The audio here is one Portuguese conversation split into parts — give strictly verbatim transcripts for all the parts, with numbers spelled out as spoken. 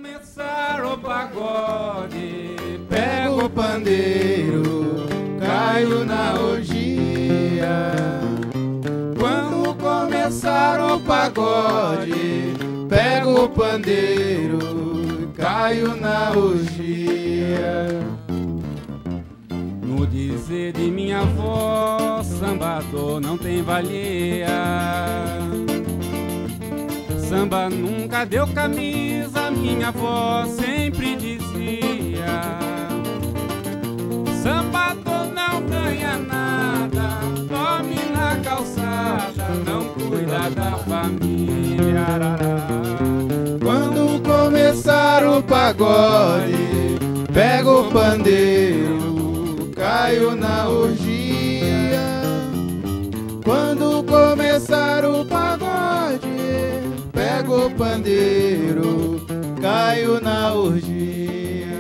começar o pagode, pego o pandeiro, caio na orgia. Quando começar o pagode, pego o pandeiro, caio na orgia. No dizer de minha avó, sambador não tem valia. Samba nunca deu camisa, minha avó sempre dizia. Sambador não ganha nada, dorme na calçada, não cuida da família. Quando começar o pagode, pego o pandeiro, caio na orgia. Quando começar o pagode, pego o pandeiro, caio na orgia.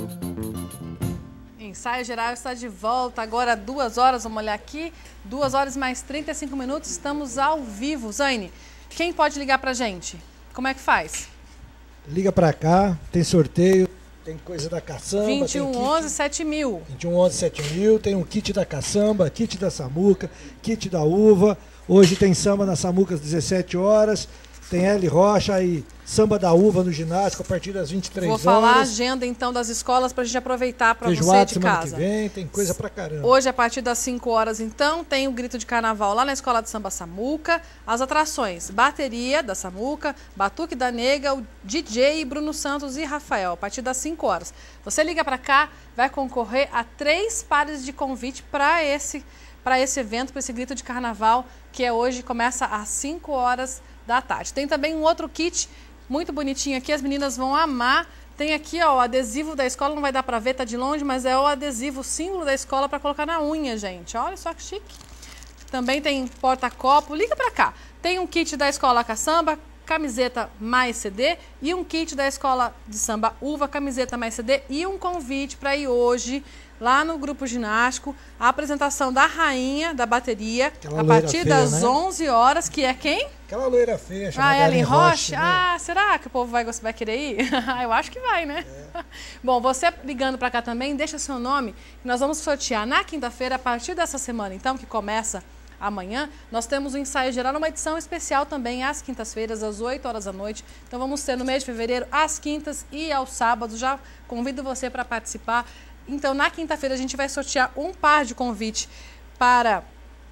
Ensaio Geral está de volta, agora duas horas, vamos olhar aqui, duas horas mais trinta e cinco minutos, estamos ao vivo. Zaine, quem pode ligar pra gente? Como é que faz? Liga pra cá, tem sorteio, tem coisa da caçamba. vinte e um onze sete mil. vinte e um onze sete mil, tem um kit da caçamba, kit da Samuca, kit da uva. Hoje tem samba na Samuca às dezessete horas. Tem L. Rocha e samba da uva no ginásio a partir das vinte e três horas. Vou falar a agenda então das escolas para a gente aproveitar para você de semana casa. Que vem, tem coisa pra caramba. Hoje, a partir das cinco horas, então, tem o grito de carnaval lá na Escola de Samba Samuca. As atrações: bateria da Samuca, Batuque da Nega, o D J Bruno Santos e Rafael, a partir das cinco horas. Você liga para cá, vai concorrer a três pares de convite para esse, para esse evento, para esse grito de carnaval, que é hoje, começa às cinco horas da tarde. Tem também um outro kit muito bonitinho aqui, as meninas vão amar. Tem aqui, ó, o adesivo da escola, não vai dar pra ver, tá de longe, mas é o adesivo, o símbolo da escola para colocar na unha, gente. Olha só que chique. Também tem porta-copo, liga pra cá. Tem um kit da Escola Caçamba, camiseta mais C D, e um kit da Escola de Samba Uva, camiseta mais C D, e um convite para ir hoje lá no grupo ginástico, a apresentação da rainha da bateria, Aquela a partir feia, das né? onze horas, que é quem? Aquela loira feia, chamada ah, Ellen Rocha. Rocha né? Ah, será que o povo vai, vai querer ir? Eu acho que vai, né? É. Bom, você ligando para cá também, deixa seu nome, que nós vamos sortear na quinta-feira, a partir dessa semana, então, que começa amanhã, nós temos o Ensaio Geral, uma edição especial também às quintas-feiras, às oito horas da noite. Então vamos ter no mês de fevereiro, às quintas e aos sábados. Já convido você para participar. Então, na quinta-feira, a gente vai sortear um par de convite para,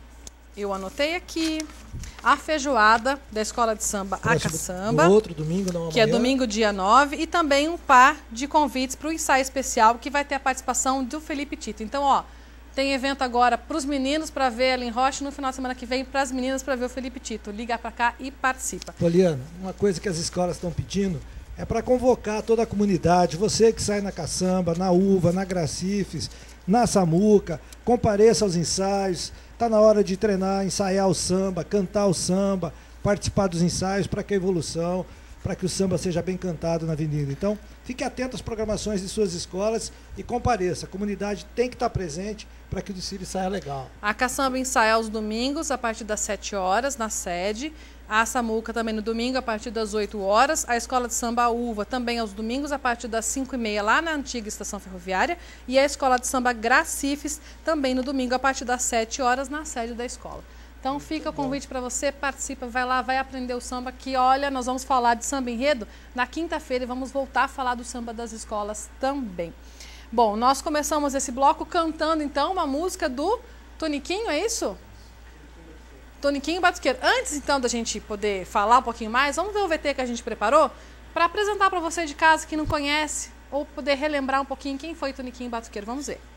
eu anotei aqui, a feijoada da Escola de Samba A Caçamba. No outro domingo, não amanhã. Que é domingo, dia nove. E também um par de convites para o ensaio especial, que vai ter a participação do Felipe Tito. Então, ó, tem evento agora para os meninos para ver a Ellen Rocha, no final de semana que vem para as meninas para ver o Felipe Tito. Liga para cá e participa. Poliana, uma coisa que as escolas estão pedindo é para convocar toda a comunidade, você que sai na caçamba, na uva, na Gracifes, na Samuca, compareça aos ensaios, está na hora de treinar, ensaiar o samba, cantar o samba, participar dos ensaios para que a evolução, para que o samba seja bem cantado na avenida. Então, fique atento às programações de suas escolas e compareça. A comunidade tem que estar presente para que o desfile saia legal. A caçamba ensaia aos domingos, a partir das sete horas, na sede. A Samuca também no domingo, a partir das oito horas. A Escola de Samba Uva também aos domingos, a partir das cinco e meia, lá na antiga estação ferroviária. E a Escola de Samba Gracifes também no domingo, a partir das sete horas, na sede da escola. Então fica o convite para você, participa, vai lá, vai aprender o samba, que olha, nós vamos falar de samba enredo na quinta-feira e vamos voltar a falar do samba das escolas também. Bom, nós começamos esse bloco cantando então uma música do Toniquinho, é isso? Toniquinho Batuqueiro. Antes, então, da gente poder falar um pouquinho mais, vamos ver o V T que a gente preparou para apresentar para você de casa que não conhece ou poder relembrar um pouquinho quem foi Toniquinho Batuqueiro. Vamos ver.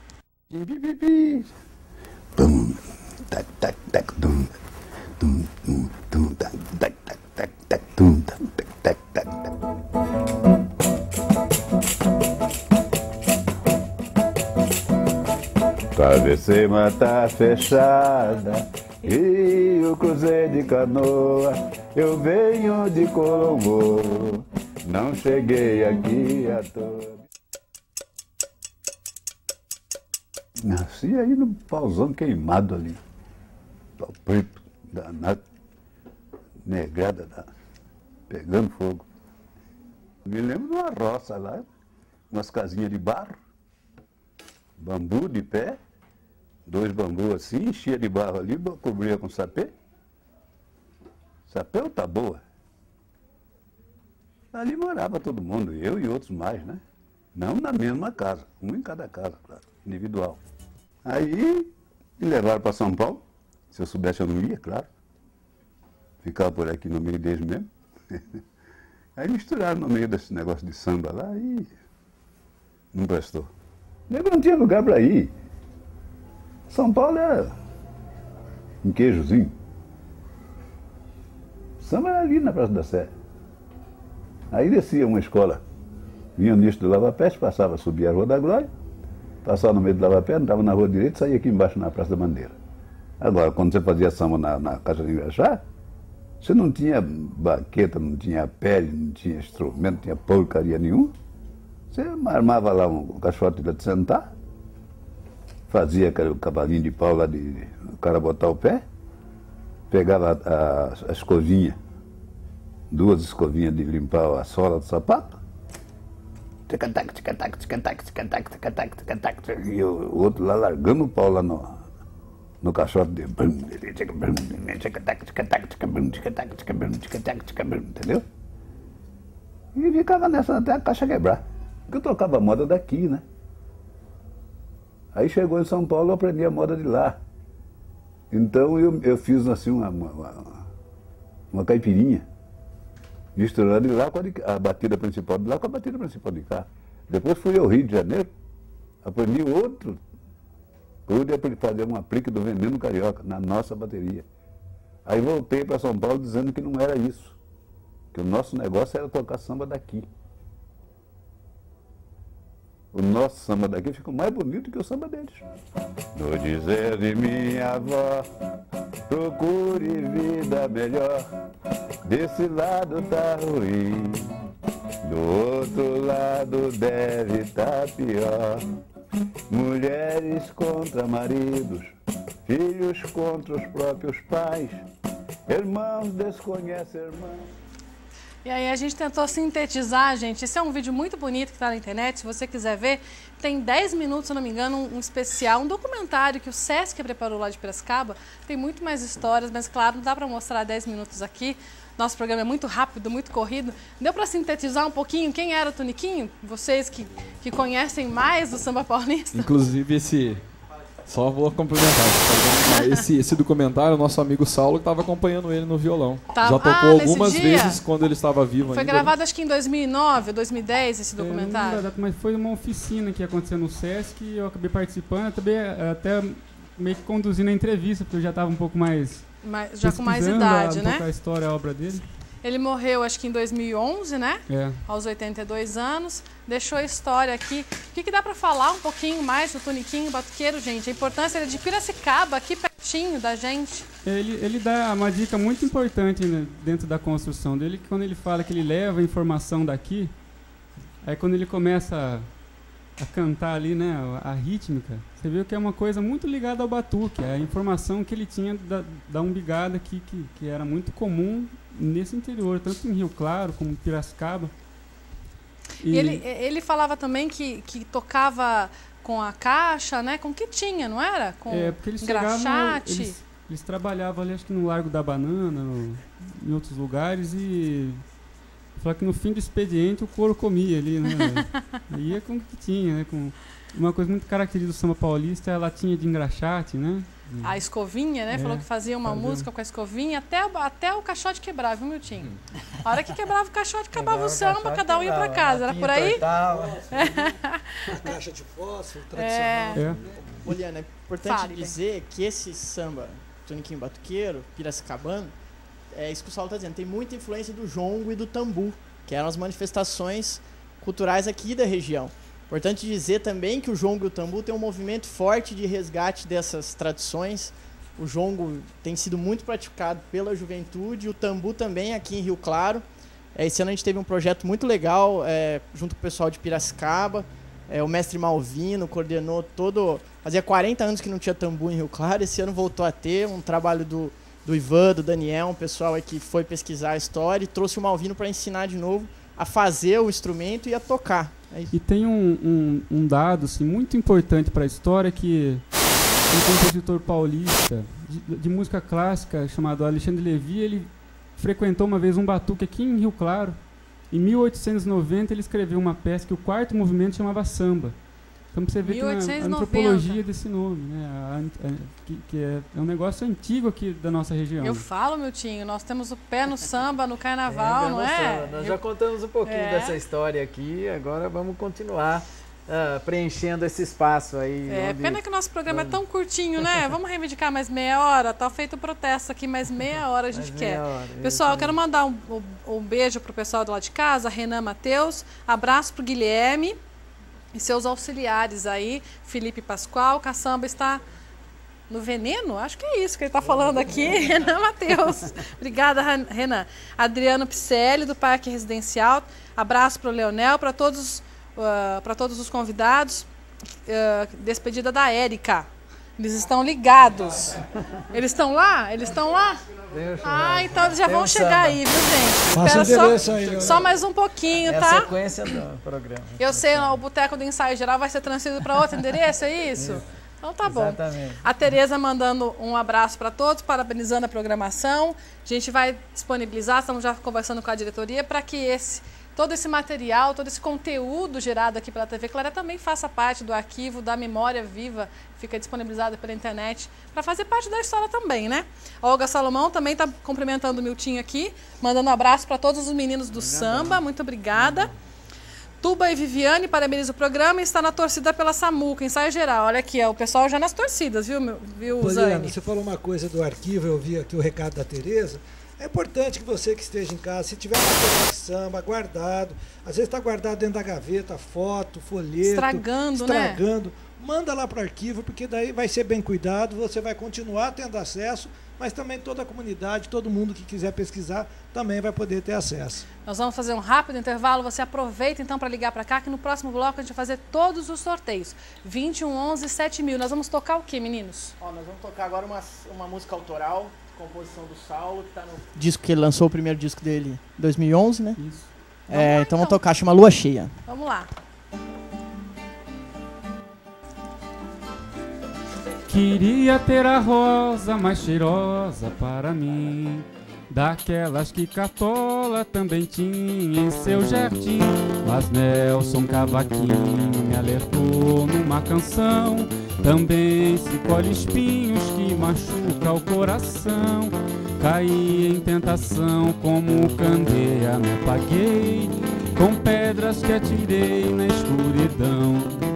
Travessei tá fechada e eu cruzei de canoa, eu venho de Colombo, não cheguei aqui à toa. Nasci aí no pauzão queimado ali, pau preto, danado, negrada, pegando fogo. Me lembro de uma roça lá, umas casinhas de barro, bambu de pé, dois bambus assim, enchia de barro ali, cobria com sapê. Sapê ou taboa? Ali morava todo mundo, eu e outros mais, né? Não na mesma casa, um em cada casa, claro, individual. Aí me levaram para São Paulo, se eu soubesse eu não ia, claro. Ficava por aqui no meio deles mesmo. Aí misturaram no meio desse negócio de samba lá e não prestou. Eu não tinha lugar para ir. São Paulo era um queijozinho. Samba era ali na Praça da Sé. Aí descia uma escola, vinha nisso do Lava Pé, passava, subia a Rua da Glória, passava no meio do Lava Pé, estava na Rua Direita, saía aqui embaixo na Praça da Bandeira. Agora, quando você fazia samba na, na Caixa de Engraxá, você não tinha baqueta, não tinha pele, não tinha instrumento, não tinha porcaria nenhuma. Você armava lá um caixote de sentar, fazia aquele cavalinho de pau lá de, de o cara botar o pé, pegava a, a, a escovinha, duas escovinhas de limpar a sola do sapato, e o outro lá largando o pau lá no, no caixote de... Entendeu? E ficava nessa até a caixa quebrar. Porque eu tocava a moda daqui, né? Aí chegou em São Paulo, eu aprendi a moda de lá. Então eu, eu fiz assim uma, uma, uma caipirinha, misturando de lá com a, de, a batida principal de lá com a batida principal de cá. Depois fui ao Rio de Janeiro, aprendi outro, pude fazer um aplique do Veneno Carioca na nossa bateria. Aí voltei para São Paulo dizendo que não era isso, que o nosso negócio era tocar samba daqui. O nosso samba daqui ficou mais bonito que o samba deles. No dizer de minha avó, procure vida melhor. Desse lado tá ruim, do outro lado deve tá pior. Mulheres contra maridos, filhos contra os próprios pais, irmãos desconhecem irmãos. E aí a gente tentou sintetizar, gente. Esse é um vídeo muito bonito que está na internet, se você quiser ver. Tem dez minutos, se não me engano, um, um especial, um documentário que o Sesc preparou lá de Piracicaba. Tem muito mais histórias, mas claro, não dá para mostrar dez minutos aqui. Nosso programa é muito rápido, muito corrido. Deu para sintetizar um pouquinho quem era o Toniquinho? Vocês que, que conhecem mais do samba paulista? Inclusive esse... Só vou complementar. Esse, esse documentário, o nosso amigo Saulo estava acompanhando ele no violão. Tá. Já tocou ah, algumas dia? vezes quando ele estava vivo Foi ainda. gravado acho que em dois mil e nove, dois mil e dez esse documentário. É, não, mas foi uma oficina que aconteceu no Sesc e eu acabei participando, acabei até meio que conduzindo a entrevista, porque eu já estava um pouco mais... Mas, já com mais idade, a, um né? pouco a história, a obra dele. Ele morreu, acho que em dois mil e onze, né? É. Aos oitenta e dois anos. Deixou a história aqui. O que, que dá para falar um pouquinho mais do Toniquinho Batuqueiro, gente? A importância ele é de Piracicaba, aqui pertinho da gente. Ele, ele dá uma dica muito importante, né, dentro da construção dele, que quando ele fala que ele leva a informação daqui, aí quando ele começa a, a cantar ali, né, a, a rítmica, você viu que é uma coisa muito ligada ao batuque. É a informação que ele tinha da, da umbigada aqui, que, que era muito comum nesse interior, tanto em Rio Claro como em Piracicaba. E, e ele, ele falava também que, que tocava com a caixa, né? Com o que tinha, não era? Com é, porque eles engraxate. chegavam, eles, eles trabalhavam ali, acho que no Largo da Banana, no, em outros lugares, e falava que no fim do expediente o couro comia ali, né? E ia com o que tinha, né? Com uma coisa muito característica do samba paulista é a latinha de engraxate, né? A escovinha, né? É, Falou que fazia uma fazia. música com a escovinha até, até o caixote quebrava, viu, Miltinho? A hora que quebrava o caixote, acabava o samba, cada um ia pra casa. Era por aí? Caixa de fósforo, É. tradicional. É. Poliana, é importante Fale, dizer que esse samba, Toniquinho Batuqueiro, piracicabano, é isso que o Saulo está dizendo, tem muita influência do jongo e do tambu, que eram as manifestações culturais aqui da região. Importante dizer também que o jongo e o tambu tem um movimento forte de resgate dessas tradições. O jongo tem sido muito praticado pela juventude, o tambu também aqui em Rio Claro. Esse ano a gente teve um projeto muito legal, é, junto com o pessoal de Piracicaba. É, o mestre Malvino coordenou todo... Fazia quarenta anos que não tinha tambu em Rio Claro, esse ano voltou a ter um trabalho do, do Ivan, do Daniel, um pessoal aí que foi pesquisar a história e trouxe o Malvino para ensinar de novo a fazer o instrumento e a tocar. É isso. E tem um, um, um dado assim, muito importante para a história, que um compositor paulista de, de música clássica chamado Alexandre Levy, ele frequentou uma vez um batuque aqui em Rio Claro. Em mil oitocentos e noventa ele escreveu uma peça que o quarto movimento chamava Samba. Então você vê que a antropologia desse nome, né? A, a, que, que é, é um negócio antigo aqui da nossa região. Eu falo, Miltinho, nós temos o pé no samba, no carnaval, é, não é? Samba. Nós já contamos um pouquinho é. dessa história aqui, agora vamos continuar uh, preenchendo esse espaço aí. É, onde... pena que o nosso programa vamos... é tão curtinho, né? Vamos reivindicar mais meia hora? Tá feito o protesto aqui, mais meia hora a gente quer. Hora, pessoal, eu quero mandar um, um, um beijo pro pessoal do lado de casa, Renan Matheus, abraço pro Guilherme e seus auxiliares aí, Felipe Pascoal. Caçamba está no veneno? Acho que é isso que ele está falando aqui. Renan Matheus. Obrigada, Renan. Adriano Picelli, do Parque Residencial. Abraço para o Leonel, para todos, uh, para todos os convidados. Uh, despedida da Érica. Eles estão ligados. Eles estão lá? Eles estão lá? Ah, então já vão chegar aí, viu, gente? Espera só, aí, só mais um pouquinho, é tá? a sequência do programa. Eu sei, o Boteco do Ensaio Geral vai ser transferido para outro endereço, é isso? isso. Então tá bom. Exatamente. A Tereza mandando um abraço para todos, parabenizando a programação. A gente vai disponibilizar, estamos já conversando com a diretoria, para que esse... todo esse material, todo esse conteúdo gerado aqui pela T V Clareia também faça parte do arquivo da Memória Viva, fica disponibilizado pela internet, para fazer parte da história também, né? A Olga Salomão também está cumprimentando o Miltinho aqui, mandando um abraço para todos os meninos do samba, muito obrigada. Tuba e Viviane, parabeniza o programa e está na torcida pela Samuca, ensaio geral. Olha aqui, ó, o pessoal já nas torcidas, viu, viu Poliana, você falou uma coisa do arquivo, eu vi aqui o recado da Tereza. É importante que você que esteja em casa, se tiver material de samba guardado, às vezes está guardado dentro da gaveta, foto, folheto, estragando, estragando né? Manda lá para o arquivo, porque daí vai ser bem cuidado, você vai continuar tendo acesso, mas também toda a comunidade, todo mundo que quiser pesquisar, também vai poder ter acesso. Nós vamos fazer um rápido intervalo, você aproveita então para ligar para cá, que no próximo bloco a gente vai fazer todos os sorteios. vinte e um, onze, sete mil. Nós vamos tocar o que, meninos? Ó, nós vamos tocar agora uma, uma música autoral, composição do Saulo, que está no disco que ele lançou, o primeiro disco dele em dois mil e onze, né? Isso. É, vamos lá, então, então vamos tocar, chama Lua Cheia. Vamos lá. Queria ter a rosa mais cheirosa para mim, daquelas que Cartola também tinha em seu jardim. Mas Nelson Cavaquinho me alertou numa canção, também se colhe espinhos que machuca o coração. Caí em tentação como candeia, me apaguei com pedras que atirei na escuridão.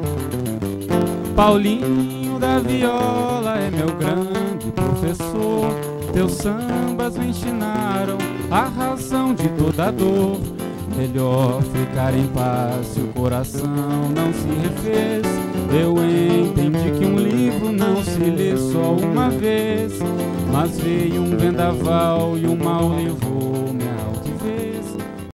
Paulinho da viola é meu grande professor, teus sambas me ensinaram a razão de toda dor. Melhor ficar em paz se o coração não se refez. Eu entendi que um livro não se lê só uma vez, mas veio um vendaval e o mal levou